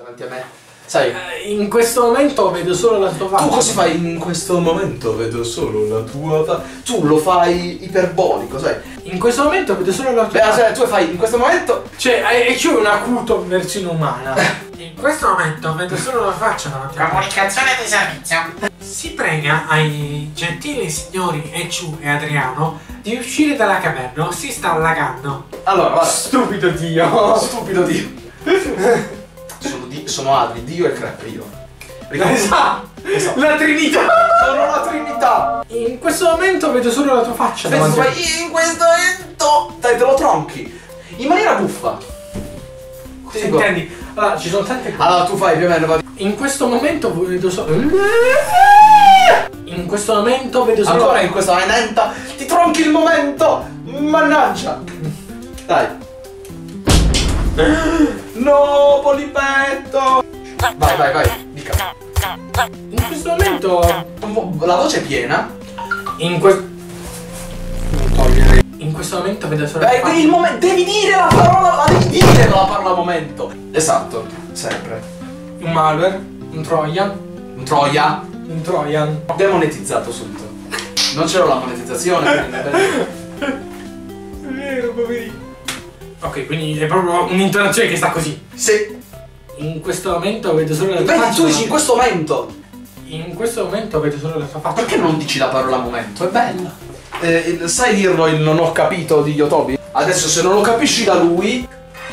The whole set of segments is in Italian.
davanti a me. Sai, in questo momento vedo solo la tua faccia. tu cosa fai in questo momento? Vedo solo la tua faccia. Tu lo fai iperbolico, sai? In questo momento vedo solo la tua Beh, faccia. tu fai in questo momento. Cioè, c'è un acuto versione umana. In questo momento vedo solo la faccia davanti a me. Comunicazione di servizio. Si prega ai gentili signori Eciu e Adriano di uscire dalla caverna, si sta allagando. Allora, guarda. Stupido Dio. Stupido Dio. Sono Adri, Dio e Crepe, io. Esatto. La Trinità. Sono la Trinità. In questo momento vedo solo la tua faccia Penso davanti a me. fai in questo momento. Dai, te lo tronchi. In maniera buffa. Ti dico. Intendi? Allora, ci sono tante cose. Allora, tu fai più o meno. In questo momento vedo solo. In questo momento vedo solo. Ancora in questa momento. Ti tronchi il momento. Mannaggia. Dai. No, Polipetto. Vai. Dica. In questo momento. La voce è piena. In questo momento vedo solo. Beh, il momento. Devi dire la parola. La devi dire la parola momento. Esatto. Sempre. Un malware, un Trojan. Un Troia. Un Trojan. Demonetizzato subito. Non c'era la monetizzazione. Quindi È vero, poverino. Ok, quindi è proprio un'intonazione che sta così. sì. In questo momento vedo solo la tua Vedi, faccia. tu dici in questo momento. In questo momento vedo solo la tua faccia. Perché non dici la parola momento? È bella. Sai dirlo il non ho capito di Yotobi? Adesso se non lo capisci da lui.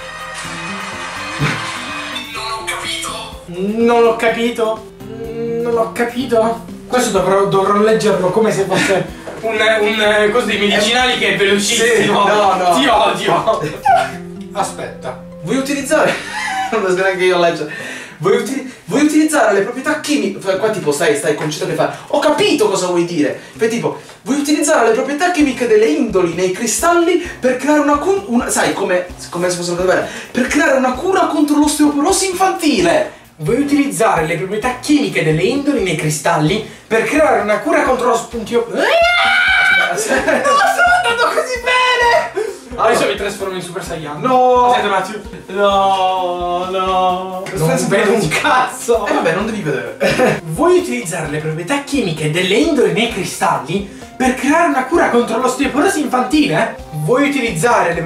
Non l'ho capito. Non l'ho capito. Questo dovrò leggerlo come se fosse un coso dei medicinali che è velocissimo. Sì, no. Ti odio. Aspetta. Vuoi utilizzare. Non lo so neanche io a leggere. Vuoi utilizzare le proprietà chimiche. Qua tipo stai concentrato e fai. Ho capito cosa vuoi dire. Fai tipo. Vuoi utilizzare le proprietà chimiche delle indoli nei cristalli per creare una sai come se fosse una bene. Per creare una cura contro l'osteoporosi infantile. Vuoi utilizzare le proprietà chimiche delle indoli nei cristalli per creare una cura contro lo spuntio. Non sto andando così bene! Adesso mi trasformo in Super Saiyan. No! Aspetta un attimo. No. Non vedo un cazzo! Vabbè, non devi vedere. Vuoi utilizzare le proprietà chimiche delle indoli nei cristalli per creare una cura contro l'osteoporosi infantile? Vuoi utilizzare le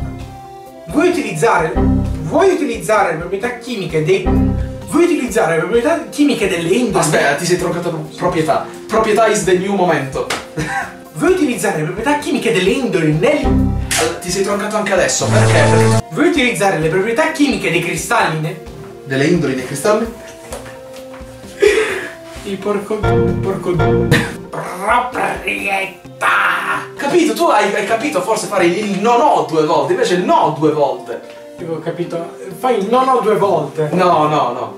proprietà chimiche delle indoli. Aspetta, ti sei troncato proprietà. Proprietà is the new momento. Vuoi utilizzare le proprietà chimiche delle indoli nel. Ti sei troncato anche adesso, perché? Vuoi utilizzare le proprietà chimiche dei cristalli Delle indoli dei cristalli? Il porco. Proprietà! Capito, tu hai capito forse fare il non ho 2 volte, invece il no 2 volte. Io ho capito. Fai il no 2 volte. No.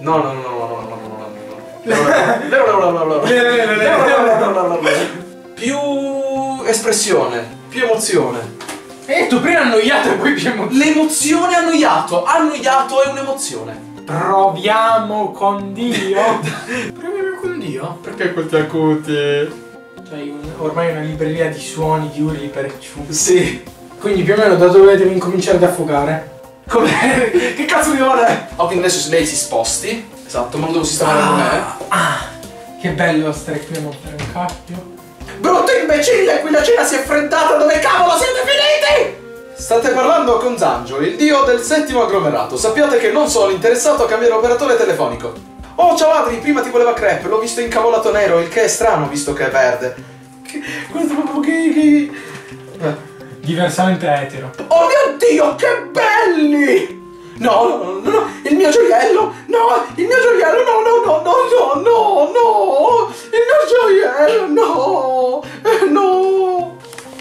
Più espressione, più emozione. Tu prima annoiato e poi più emozione. L'emozione annoiato. Annoiato è un'emozione. Proviamo con Dio. Proviamo con Dio? Perché questi acuti? C'hai ormai una libreria di suoni di urli per Eciu. Sì. Quindi più o meno da dove devi incominciare ad affogare? Come? Che cazzo di vuole? Oh, quindi adesso lei si sposti. Esatto, ma non devo sistemare con me. Che bello stare qui a montare un cappio. Brutto imbecille, qui la cena si è freddata, dove cavolo siete finiti? State parlando con Zangio, il dio del 7° agglomerato. Sappiate che non sono interessato a cambiare operatore telefonico. Oh, ciao Adri, prima ti voleva crepe, l'ho visto incavolato nero, il che è strano visto che è verde. Questo è proprio che... Diversamente etero. Oh mio Dio, che belli! No, il mio gioiello! No, il mio gioiello! No! Il mio gioiello! No!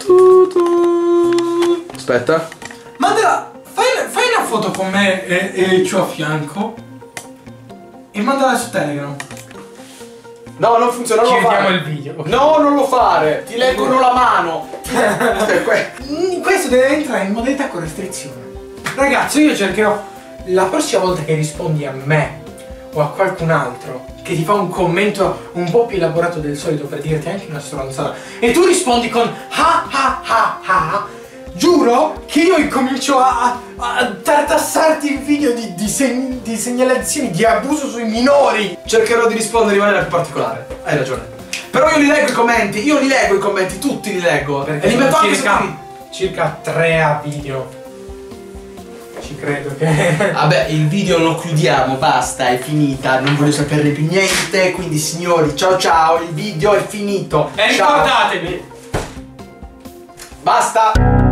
Aspetta. Mandala, fai una foto con me e Eciu a fianco e mandala su Telegram. No, non funziona, non lo Chiudiamo fare. il video. Okay. No, non lo fare! Ti leggono la mano! Questo deve entrare in modalità con restrizione. Ragazzi, io cercherò la prossima volta che rispondi a me o a qualcun altro che ti fa un commento un po' più elaborato del solito per dirti anche una stronzata e tu rispondi con giuro che io incomincio a tartassarti tanti video di segnalazioni di abuso sui minori. Cercherò di rispondere in maniera più particolare. Hai ragione. Però io li leggo i commenti, tutti li leggo. Perché e li metto anche su circa 3 a video. Ci credo che... Vabbè, il video lo chiudiamo, basta, è finita, non voglio saperne più niente, quindi signori, ciao ciao, il video è finito. E ciao. ricordatevi. Basta.